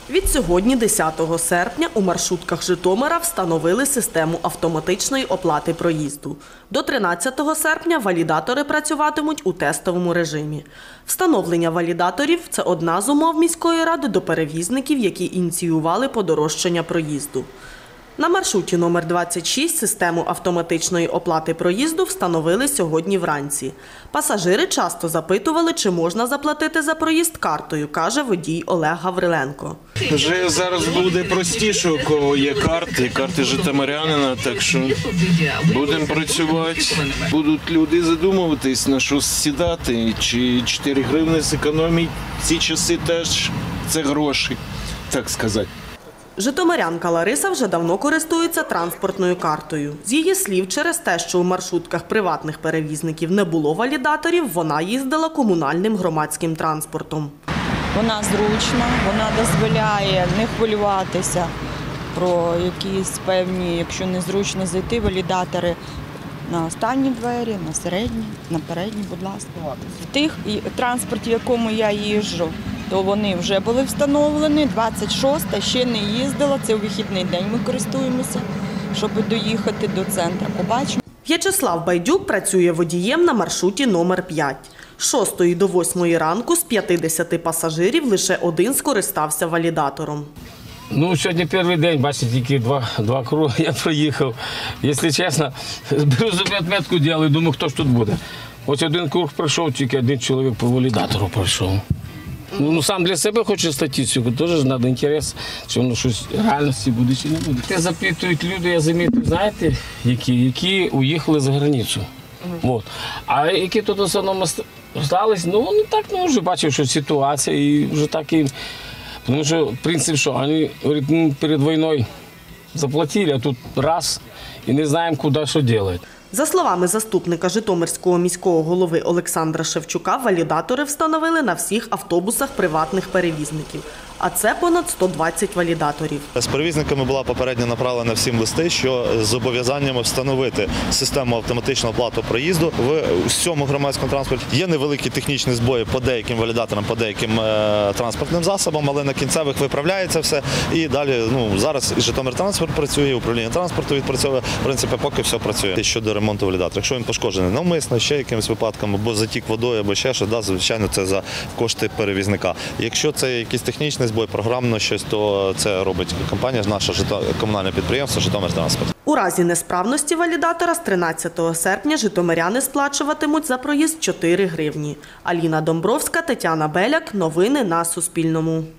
Від сьогодні, 10 серпня, у маршрутках Житомира встановили систему автоматичної оплати проїзду. До 13 серпня валідатори працюватимуть у тестовому режимі. Встановлення валідаторів – це одна з умов міської ради до перевізників, які ініціювали подорожчання проїзду. На маршруті номер 26 систему автоматичної оплати проїзду встановили сьогодні вранці. Пасажири часто запитували, чи можна заплатити за проїзд картою, каже водій Олег Гавриленко. Вже зараз буде простіше, у кого є карти житомирянина, так що будемо працювати. Будуть люди задумуватись, на що сідати, чи 4 гривні зекономить. Ці часи теж це гроші, так сказати. Житомирянка Лариса вже давно користується транспортною картою. З її слів, через те, що у маршрутках приватних перевізників не було валідаторів, вона їздила комунальним громадським транспортом. Вона зручна, вона дозволяє не хвилюватися про якісь певні, якщо незручно зайти, валідатори на останні двері, на середні, на передні, будь ласка. В тих транспорті, в якому я їжджу, то вони вже були встановлені, 26-та ще не їздила, це у вихідний день ми користуємося, щоб доїхати до центру. Побачимо. В'ячеслав Байдюк працює водієм на маршруті номер 5. З 6 до 8 ранку з 50 пасажирів лише один скористався валідатором. Сьогодні перший день, бачите, тільки два круги я проїхав. Якщо чесно, беру собі відмітку, роблю, думаю, хто ж тут буде. Ось один круг пройшов, тільки один чоловік по валідатору пройшов. Сам для себе хочу статистику, теж треба інтерес, чи воно щось в реальності буде, чи не буде. Те запитують люди, я замітив, знаєте, які уїхали за границю. А які тут в основному залишились, вони так, вже бачив, що ситуація, і вже так і... Тому що, принцип, що вони, говорять, перед війною заплатили, а тут раз, і не знаємо, куди, що робити. За словами заступника Житомирського міського голови Олександра Шевчука, валідатори встановили на всіх автобусах приватних перевізників. А це понад 120 валідаторів. З перевізниками була попередньо направлена всім листи, що з зобов'язаннями встановити систему автоматичного оплати проїзду в усьому громадському транспорті. Є невеликі технічні збої по деяким валідаторам, по деяким транспортним засобам, але на кінцевих виправляється все. І далі, зараз і Житомиртранспорт працює, і управління транспорту відпрацьовує. В принципі, поки все працює. Щодо ремонту валідатора, якщо він пошкоджений навмисно, ще якимось випадком, або затік водою, або ще щось, звичайно, це за кошти перевізника. Якщо це якийсь технічний збой, програмно щось, то це робить компанія, наше комунальне підприємство «Житомиртранспорт». У разі несправності валідатора з 13 серпня житомиряни сплачуватимуть за проїзд 4 гривні. Аліна Домбровська, Тетяна Беляк. Новини на Суспільному.